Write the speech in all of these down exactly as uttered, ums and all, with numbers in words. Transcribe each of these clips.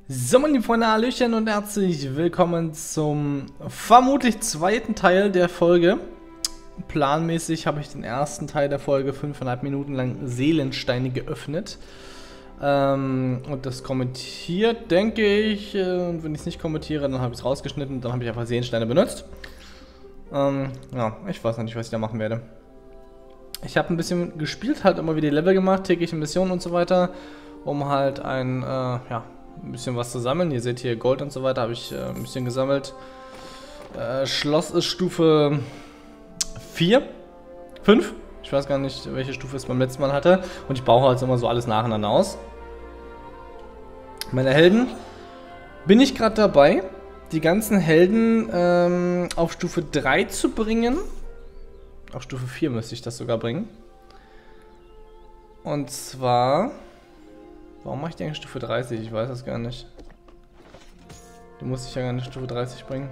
So, meine lieben Freunde, Hallöchen und herzlich willkommen zum vermutlich zweiten Teil der Folge. Planmäßig habe ich den ersten Teil der Folge fünfeinhalb Minuten lang Seelensteine geöffnet. Ähm, und das kommentiert, denke ich. Und wenn ich es nicht kommentiere, dann habe ich es rausgeschnitten. Dann habe ich einfach Seelensteine benutzt. Ähm, ja, ich weiß noch nicht, was ich da machen werde. Ich habe ein bisschen gespielt, halt immer wieder Level gemacht, tägliche Missionen und so weiter, um halt ein, äh, ja, ein bisschen was zu sammeln. Ihr seht hier Gold und so weiter, habe ich äh, ein bisschen gesammelt. Äh, Schloss ist Stufe vier, fünf. Ich weiß gar nicht, welche Stufe es beim letzten Mal hatte. Und ich baue halt immer so alles nacheinander aus. Meine Helden bin ich gerade dabei, die ganzen Helden ähm, auf Stufe drei zu bringen. Auf Stufe vier müsste ich das sogar bringen. Und zwar... Warum mache ich die eigentlich Stufe dreißig? Ich weiß das gar nicht. Die muss ich ja gar nicht Stufe dreißig bringen.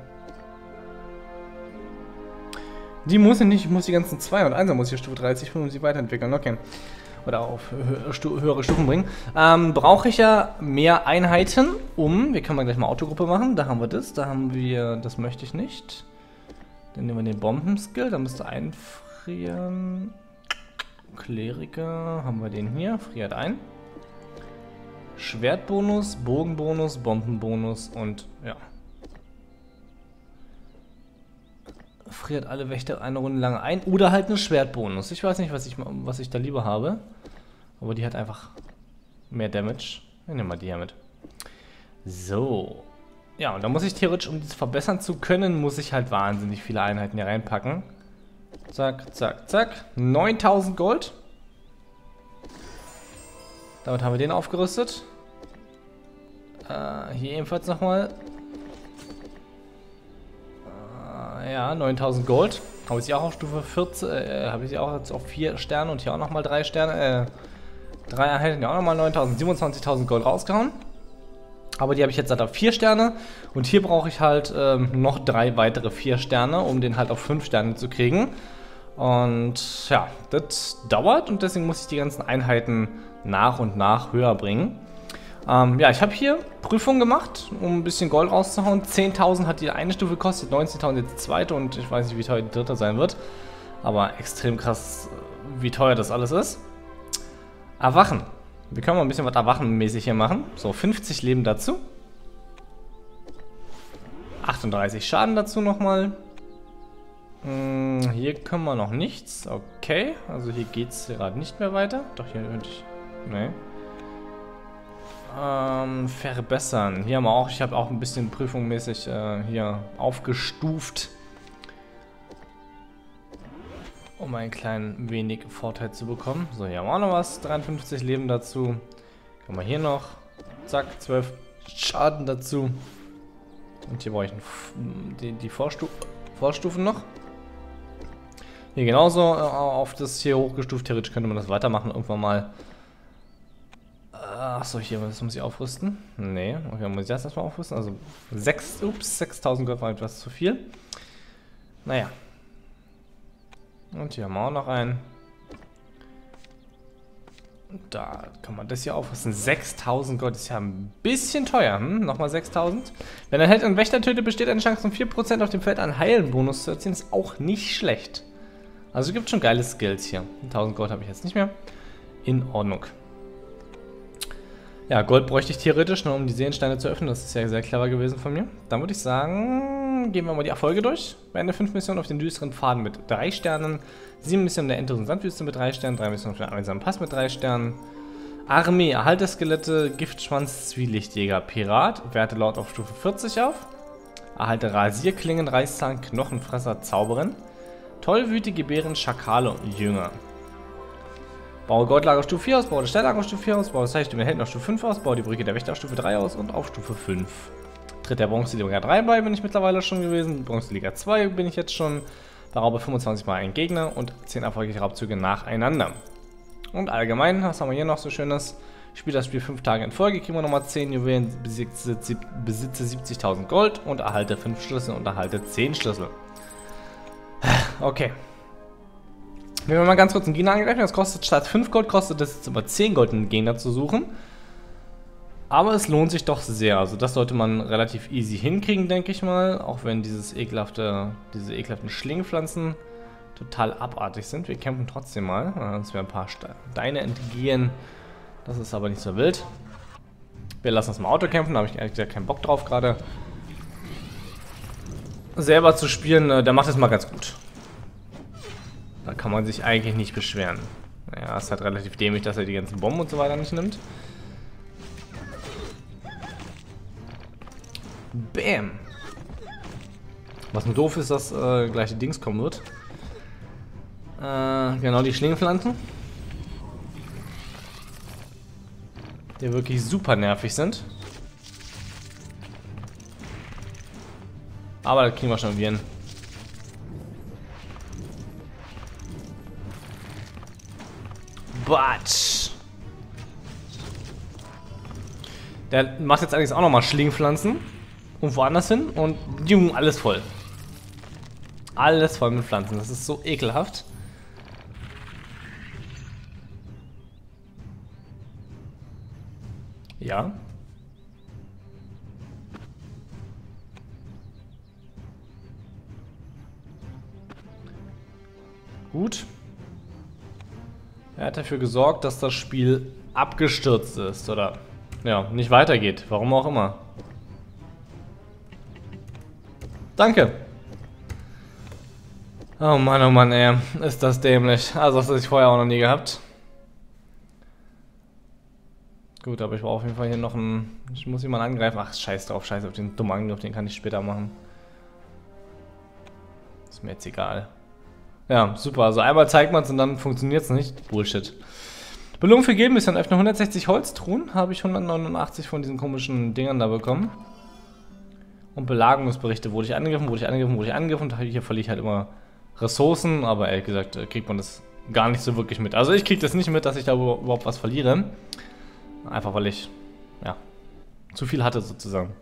Die muss ich nicht, ich muss die ganzen zwei und eins muss ich Stufe dreißig bringen und sie weiterentwickeln. Okay. Oder auf höhere Stufen bringen. Ähm, brauche ich ja mehr Einheiten, um... Wir können mal gleich mal Autogruppe machen. Da haben wir das. Da haben wir... Das möchte ich nicht. Dann nehmen wir den Bombenskill. Da müsste einfrieren. Kleriker. Haben wir den hier. Friert ein. Schwertbonus, Bogenbonus, Bombenbonus und ja. Friert alle Wächter eine Runde lang ein oder halt einen Schwertbonus. Ich weiß nicht, was ich, was ich da lieber habe. Aber die hat einfach mehr Damage. Ich nehme mal die hier mit. So. Ja, und da muss ich theoretisch, um das verbessern zu können, muss ich halt wahnsinnig viele Einheiten hier reinpacken. Zack, zack, zack. neuntausend Gold. Damit haben wir den aufgerüstet. Äh, hier ebenfalls nochmal. Äh, ja, neuntausend Gold. Habe ich sie auch auf Stufe vierzehn. Äh, habe ich sie auch jetzt auf vier Sterne und hier auch nochmal drei Sterne. Äh, drei Einheiten, ja auch nochmal neuntausend. siebenundzwanzigtausend Gold rausgehauen. Aber die habe ich jetzt halt auf vier Sterne. Und hier brauche ich halt ähm, noch drei weitere vier Sterne, um den halt auf fünf Sterne zu kriegen. Und ja, das dauert und deswegen muss ich die ganzen Einheiten nach und nach höher bringen. Ähm, ja, ich habe hier Prüfungen gemacht, um ein bisschen Gold rauszuhauen. zehntausend hat die eine Stufe gekostet, neunzehntausend jetzt die zweite und ich weiß nicht, wie teuer die dritte sein wird. Aber extrem krass, wie teuer das alles ist. Erwachen. Wir können mal ein bisschen was erwachenmäßig hier machen. So, fünfzig Leben dazu. achtunddreißig Schaden dazu nochmal. Hm, hier können wir noch nichts. Okay, also hier geht es gerade nicht mehr weiter. Doch, hier könnte ich... Nee. Ähm, verbessern. Hier haben wir auch, ich habe auch ein bisschen prüfungsmäßig äh, hier aufgestuft. Um einen kleinen wenig Vorteil zu bekommen. So, hier haben wir auch noch was. dreiundfünfzig Leben dazu. Können wir hier noch. Zack, zwölf Schaden dazu. Und hier brauche ich ein, die, die Vorstu Vorstufen noch. Hier genauso äh, auf das hier hochgestuft. Theoretisch könnte man das weitermachen irgendwann mal. Achso, hier, das muss ich aufrüsten. Nee, okay, muss ich das erstmal aufrüsten. Also sechs, ups, sechstausend Gold war etwas zu viel. Naja. Und hier haben wir auch noch einen. Da kann man das hier aufrüsten. sechstausend Gold ist ja ein bisschen teuer. Hm? Nochmal sechstausend. Wenn ein Held einen Wächter tötet, besteht eine Chance von vier Prozent auf dem Feld einen Heilenbonus zu erzielen. Ist auch nicht schlecht. Also es gibt schon geile Skills hier. tausend Gold habe ich jetzt nicht mehr. In Ordnung. Ja, Gold bräuchte ich theoretisch, nur um die Seelensteine zu öffnen. Das ist ja sehr clever gewesen von mir. Dann würde ich sagen, gehen wir mal die Erfolge durch. Beende fünf Missionen auf den düsteren Pfaden mit drei Sternen. sieben Missionen der endlosen Sandwüste mit drei Sternen. drei Missionen für den einsamen Pass mit drei Sternen. Armee, Erhalt der Skelette, Giftschwanz, Zwielichtjäger, Pirat. Werte laut auf Stufe vierzig auf. Erhalte Rasierklingen, Reißzahn, Knochenfresser, Zauberin. Tollwütige Bären, Schakale und Jünger. Baue Goldlager auf Stufe vier aus, baue das Stelllager auf Stufe vier aus, baue das Zeichen Helden auf Stufe fünf aus, baue die Brücke der Wächter auf Stufe drei aus und auf Stufe fünf. Tritt der Bronzeliga drei bei, bin ich mittlerweile schon gewesen. Bronzeliga zwei bin ich jetzt schon. Beraube fünfundzwanzig Mal einen Gegner und zehn erfolgreiche Raubzüge nacheinander. Und allgemein, was haben wir hier noch so Schönes? Ich spiele das Spiel fünf Tage in Folge, kriegen wir nochmal zehn Juwelen, besitze, besitze siebzigtausend Gold und erhalte fünf Schlüssel und erhalte zehn Schlüssel. Okay. Wenn wir mal ganz kurz einen Gegner angreifen, das kostet statt fünf Gold, kostet das jetzt aber zehn Gold, einen Gegner zu suchen. Aber es lohnt sich doch sehr. Also das sollte man relativ easy hinkriegen, denke ich mal. Auch wenn dieses ekelhafte, diese ekelhaften Schlingpflanzen total abartig sind. Wir kämpfen trotzdem mal. Uns werden ein paar Steine entgehen. Das ist aber nicht so wild. Wir lassen uns mal Auto kämpfen. Da habe ich ehrlich gesagt keinen Bock drauf gerade. Selber zu spielen, der macht es mal ganz gut. Da kann man sich eigentlich nicht beschweren. Ja, ist halt relativ dämlich, dass er die ganzen Bomben und so weiter nicht nimmt. Bam! Was nur doof ist, dass äh, gleich die Dings kommen wird. Äh, genau, die Schlingpflanzen. Die wirklich super nervig sind. Aber das kriegen wir schon wieder hin. Batsch! Der macht jetzt allerdings auch nochmal Schlingpflanzen. Und woanders hin und jung, alles voll. Alles voll mit Pflanzen. Das ist so ekelhaft. Ja. Gut. Er hat dafür gesorgt, dass das Spiel abgestürzt ist oder ja, nicht weitergeht. Warum auch immer. Danke. Oh Mann, oh Mann, ey. Ist das dämlich. Also das habe ich vorher auch noch nie gehabt. Gut, aber ich brauche auf jeden Fall hier noch einen... Ich muss jemanden angreifen. Ach, scheiß drauf, scheiß auf den dummen Angriff. Den kann ich später machen. Ist mir jetzt egal. Ja, super. Also einmal zeigt man es und dann funktioniert es nicht. Bullshit. Belohnung für geben bisschen öffnen. hundertsechzig Holztruhen. Habe ich hundertneunundachtzig von diesen komischen Dingern da bekommen. Und Belagerungsberichte. Wurde ich angegriffen, wurde ich angegriffen, wurde ich angegriffen. Und hier verliere ich halt immer Ressourcen. Aber ehrlich gesagt kriegt man das gar nicht so wirklich mit. Also ich kriege das nicht mit, dass ich da überhaupt was verliere. Einfach weil ich, ja, zu viel hatte sozusagen.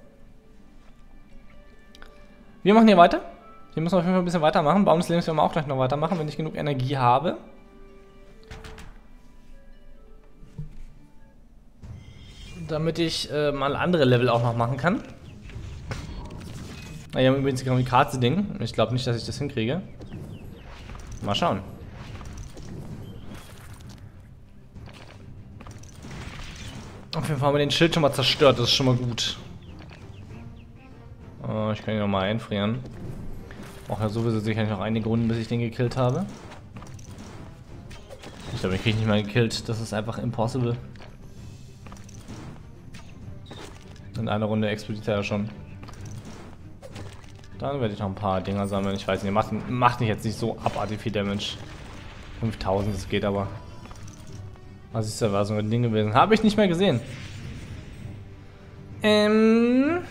Wir machen hier weiter. Hier müssen wir auf jeden Fall ein bisschen weitermachen. Baum des Lebens werden wir auch gleich noch weitermachen, wenn ich genug Energie habe. Damit ich äh, mal andere Level auch noch machen kann. Na, hier haben wir übrigens genau die Karte-Ding. Ich glaube nicht, dass ich das hinkriege. Mal schauen. Auf jeden Fall haben wir den Schild schon mal zerstört, das ist schon mal gut. Oh, ich kann ihn noch mal einfrieren. Auch ja sowieso sicherlich noch einige Runden, bis ich den gekillt habe. Ich glaube, ich kriege nicht mal gekillt, das ist einfach impossible. In einer Runde explodiert er ja schon. Dann werde ich noch ein paar Dinger sammeln, ich weiß nicht, macht, macht nicht jetzt nicht so abartig viel Damage. fünftausend, das geht aber. Was ist da, war so ein Ding gewesen? Habe ich nicht mehr gesehen. Ähm.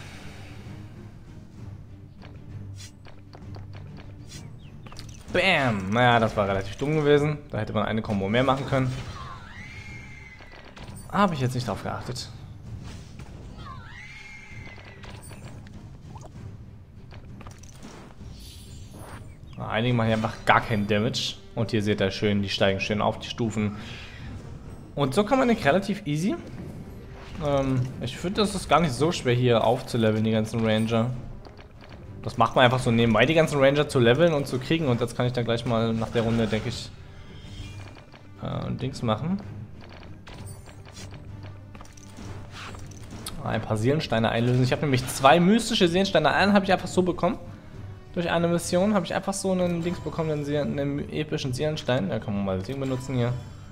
Bam. Naja, das war relativ dumm gewesen. Da hätte man eine Combo mehr machen können. Habe ich jetzt nicht drauf geachtet. Einige machen einfach gar keinen Damage. Und hier seht ihr schön, die steigen schön auf die Stufen. Und so kann man nicht relativ easy. Ähm, ich finde, das ist gar nicht so schwer hier aufzuleveln, die ganzen Ranger. Das macht man einfach so nebenbei, die ganzen Ranger zu leveln und zu kriegen. Und jetzt kann ich dann gleich mal nach der Runde, denke ich, äh, Dings machen. Ein paar Seelensteine einlösen. Ich habe nämlich zwei mystische Seelensteine. Einen habe ich einfach so bekommen. Durch eine Mission habe ich einfach so einen Dings bekommen, einen, See einen epischen Seelenstein. Da kann man mal das Ding benutzen hier.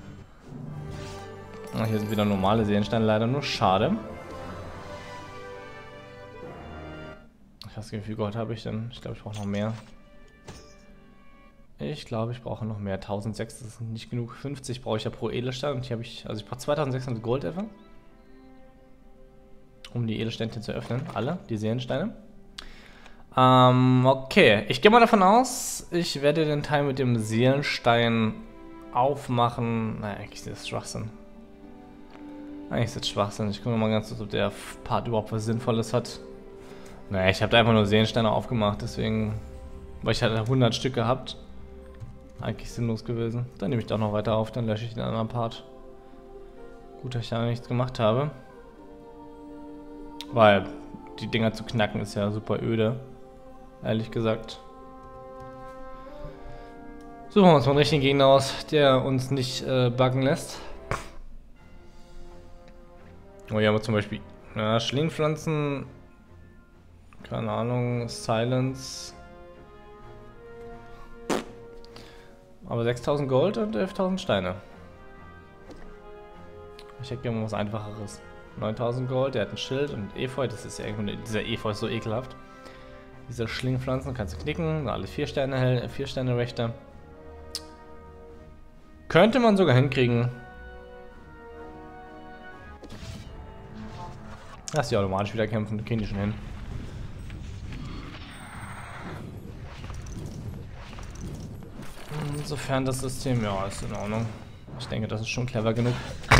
Ach, hier sind wieder normale Seelensteine, leider nur schade. Ich weiß nicht, wie viel Gold habe ich denn? Ich glaube, ich brauche noch mehr. Ich glaube, ich brauche noch mehr. eintausendsechshundert, das ist nicht genug. fünfzig brauche ich ja pro Edelstein. Und hier habe ich, also ich brauche zweitausendsechshundert Gold etwa. Um die Edelsteinchen zu öffnen. Alle, die Seelensteine. Ähm, okay. Ich gehe mal davon aus, ich werde den Teil mit dem Seelenstein aufmachen. Naja, eigentlich ist das Schwachsinn. Eigentlich ist das Schwachsinn. Ich gucke mal ganz kurz, ob der Part überhaupt was Sinnvolles hat. Naja, ich habe da einfach nur Seelensteine aufgemacht, deswegen, weil ich halt hundert Stück gehabt. Eigentlich sinnlos gewesen. Dann nehme ich doch noch weiter auf, dann lösche ich den anderen Part. Gut, dass ich da nichts gemacht habe. Weil die Dinger zu knacken ist ja super öde. Ehrlich gesagt. Suchen wir uns mal einen richtigen Gegner aus, der uns nicht äh, buggen lässt. Oh, hier haben wir zum Beispiel ja, Schlingpflanzen. Keine Ahnung, Silence. Aber sechstausend Gold und elftausend Steine. Ich hätte gerne mal was Einfacheres. neuntausend Gold, der hat ein Schild und Efeu, das ist ja irgendwie, dieser Efeu ist so ekelhaft. Diese Schlingpflanzen kannst du knicken, alle vier Sterne hell, vier Sterne Wächter. Könnte man sogar hinkriegen. Lass die automatisch wieder kämpfen, kriegen die schon hin. Insofern das System, ja, ist in Ordnung. Ich denke, das ist schon clever genug.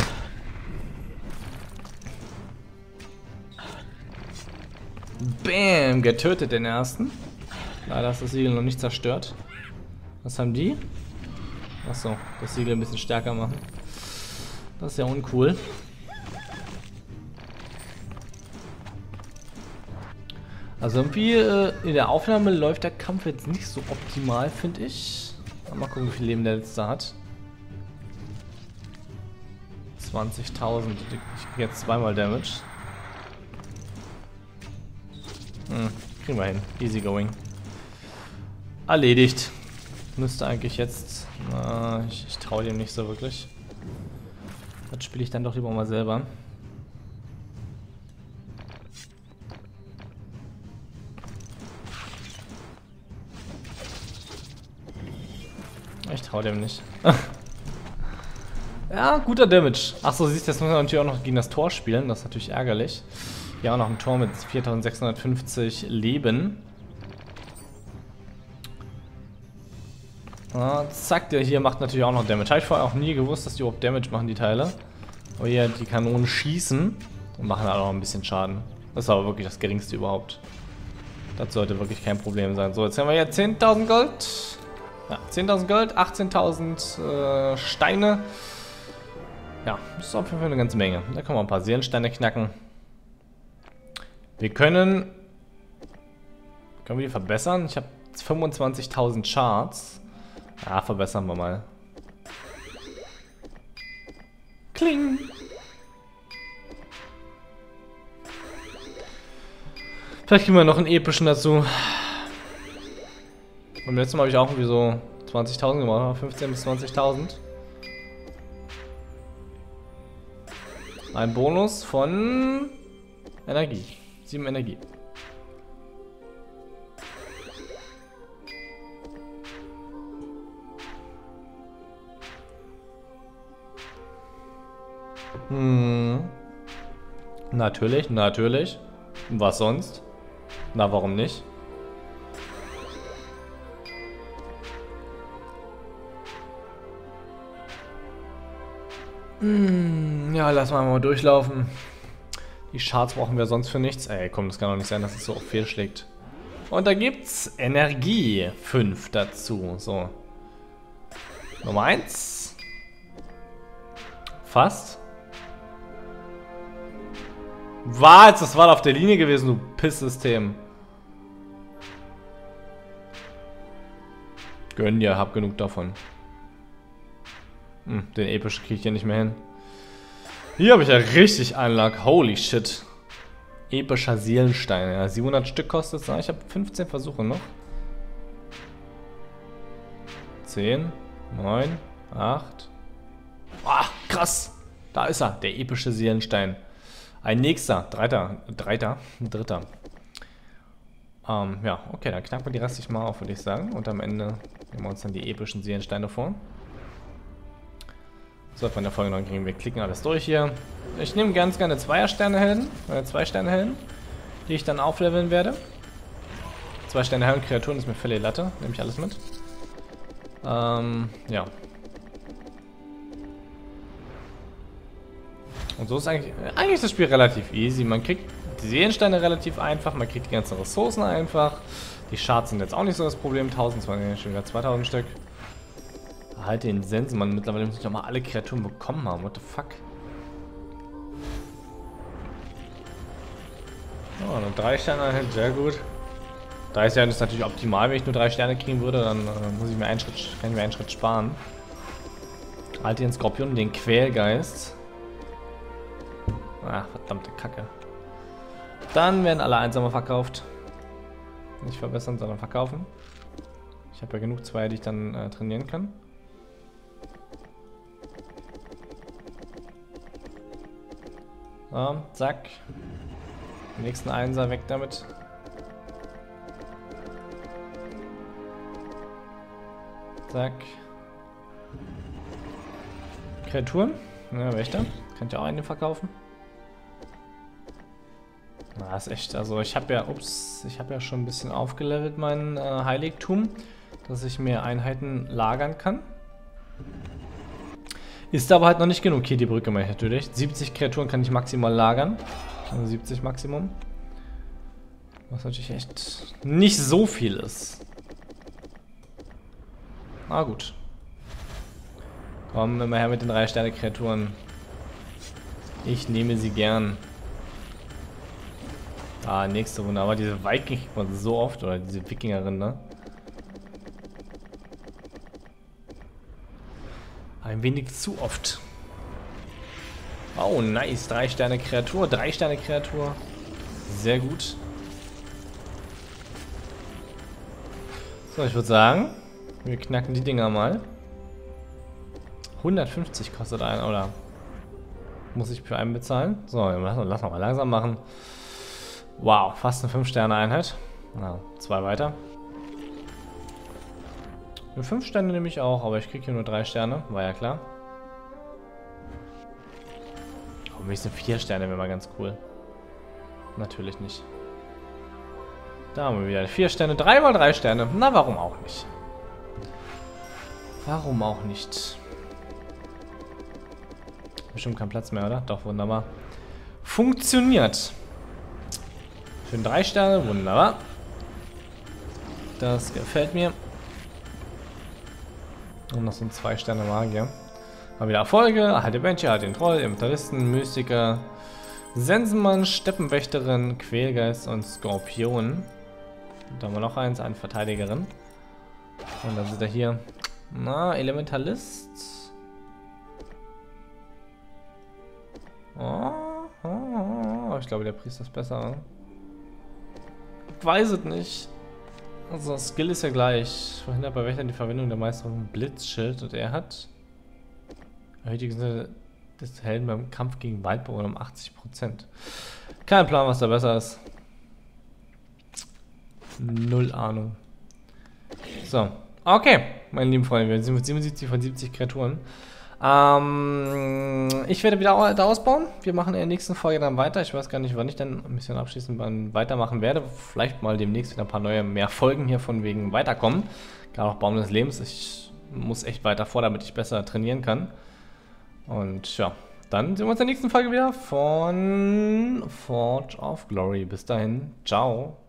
Bam, getötet den ersten. Leider ist das Siegel noch nicht zerstört. Was haben die? Achso, das Siegel ein bisschen stärker machen. Das ist ja uncool. Also irgendwie äh, in der Aufnahme läuft der Kampf jetzt nicht so optimal, finde ich. Mal gucken, wie viel Leben der letzte hat. zwanzigtausend. Ich kriege jetzt zweimal Damage. Hm, kriegen wir hin. Easy going. Erledigt. Müsste eigentlich jetzt... Na, ich, ich traue dem nicht so wirklich. Das spiele ich dann doch lieber mal selber. Ich traue dem nicht. Ja, guter Damage. Achso, siehst du, jetzt muss man natürlich auch noch gegen das Tor spielen. Das ist natürlich ärgerlich. Ja, auch noch ein Tor mit viertausendsechshundertfünfzig Leben. Ah, zack, der hier macht natürlich auch noch Damage. Habe ich vorher auch nie gewusst, dass die überhaupt Damage machen, die Teile. Aber hier die Kanonen schießen und machen halt auch ein bisschen Schaden. Das ist aber wirklich das geringste überhaupt. Das sollte wirklich kein Problem sein. So, jetzt haben wir hier zehntausend Gold. Ja, zehntausend Gold, achtzehntausend äh, Steine. Ja, das ist auf jeden Fall eine ganze Menge. Da können wir ein paar Seelensteine knacken. Wir können... Können wir die verbessern? Ich habe fünfundzwanzigtausend Charts. Ja, verbessern wir mal. Kling! Vielleicht kriegen wir noch einen epischen dazu. Beim letzten Mal habe ich auch irgendwie so zwanzigtausend gemacht, fünfzehntausend bis zwanzigtausend. Ein Bonus von Energie. sieben Energie. Hm. Natürlich, natürlich. Was sonst? Na, warum nicht? Hm, ja, lass mal mal durchlaufen. Die Charts brauchen wir sonst für nichts. Ey, komm, das kann doch nicht sein, dass es so oft fehlschlägt. Und da gibt's Energie fünf dazu. So. Nummer eins. Fast. Was? Das war auf der Linie gewesen, du Pisssystem. Gönn dir, hab genug davon. Hm, den epischen kriege ich ja nicht mehr hin. Hier habe ich ja richtig Einlag. Holy shit. Epischer Seelenstein. Ja, siebenhundert Stück kostet es. Ich habe fünfzehn Versuche noch. zehn, neun, acht. Ah, krass. Da ist er, der epische Seelenstein. Ein nächster. Dreiter. Dreiter. Dritter. Ähm, ja, okay, dann knacken wir die restlich mal auf, würde ich sagen. Und am Ende nehmen wir uns dann die epischen Seelensteine vor. So, von der Folge noch kriegen wir klicken alles durch hier. Ich nehme ganz gerne Zweier-Sterne-Helden, äh, Zwei-Sterne-Helden, die ich dann aufleveln werde. Zwei-Sterne-Helden, Kreaturen ist mir völlig Latte, nehme ich alles mit. Ähm, ja. Und so ist eigentlich, eigentlich ist das Spiel relativ easy. Man kriegt die Seelensteine relativ einfach, man kriegt die ganzen Ressourcen einfach. Die Charts sind jetzt auch nicht so das Problem, tausendzweihundert, schon wieder zweitausend Stück. Halt den Sensenmann, mittlerweile muss ich doch mal alle Kreaturen bekommen haben, what the fuck. eine drei Sterne, sehr gut. drei Sterne ist natürlich optimal, wenn ich nur drei Sterne kriegen würde, dann äh, muss ich mir einen Schritt, kann ich mir einen Schritt sparen. Halte den Skorpion, den Quälgeist. Ach, verdammte Kacke. Dann werden alle Einsamer verkauft. Nicht verbessern, sondern verkaufen. Ich habe ja genug zwei, die ich dann äh, trainieren kann. So, zack. Den nächsten Einser weg damit. Zack. Kreaturen. Ja, Wächter. Könnt ihr auch einen verkaufen. Na, ist echt, also ich habe ja, ups, ich habe ja schon ein bisschen aufgelevelt mein äh, Heiligtum, dass ich mehr Einheiten lagern kann. Ist aber halt noch nicht genug. Hier die Brücke mache ich natürlich. siebzig Kreaturen kann ich maximal lagern. Also siebzig Maximum. Was natürlich echt nicht so viel ist. Na gut. Kommen wir mal her mit den drei Sterne Kreaturen. Ich nehme sie gern. Ah, nächste Runde. Aber diese Viking kriegt man so oft. Oder diese Wikingerin, ne? Ein wenig zu oft. Oh, nice. Drei Sterne Kreatur. Drei Sterne Kreatur. Sehr gut. So, ich würde sagen, wir knacken die Dinger mal. hundertfünfzig kostet ein, oder? Muss ich für einen bezahlen? So, lassen wir mal langsam machen. Wow, fast eine fünf Sterne Einheit. Na, zwei weiter. Eine fünf Sterne nehme ich auch, aber ich kriege hier nur drei Sterne. War ja klar. Oh, wenigstens vier Sterne wäre mal ganz cool. Natürlich nicht. Da haben wir wieder vier Sterne. Drei mal drei Sterne. Na, warum auch nicht? Warum auch nicht? Bestimmt kein Platz mehr, oder? Doch, wunderbar. Funktioniert. Für den drei Sterne, wunderbar. Das gefällt mir. Und noch so ein zwei Sterne Magier. Mal wieder Erfolge. Erhalte Bencher, erhalte den Troll, Inventaristen, Mystiker, Sensenmann, Steppenwächterin, Quälgeist und Skorpion. Und da haben wir noch eins, eine Verteidigerin. Und dann sind wir hier. Na, Elementalist. Oh, oh, oh. Ich glaube, der Priester ist besser. Weiß es nicht. Also, Skill ist ja gleich. Verhindert bei Wächtern die Verwendung der Meisterung Blitzschild. Und er hat erhöhte des Helden beim Kampf gegen Waldbewohner um achtzig Prozent. Kein Plan, was da besser ist. Null Ahnung. So. Okay, meine lieben Freunde, wir sind mit siebenundsiebzig von siebzig Kreaturen. Ähm, ich werde wieder da ausbauen. Wir machen in der nächsten Folge dann weiter. Ich weiß gar nicht, wann ich dann ein bisschen abschließend weitermachen werde. Vielleicht mal demnächst wieder ein paar neue, mehr Folgen hier von wegen weiterkommen. Gerade auch Baum des Lebens. Ich muss echt weiter vor, damit ich besser trainieren kann. Und ja, dann sehen wir uns in der nächsten Folge wieder von Forge of Glory. Bis dahin, ciao.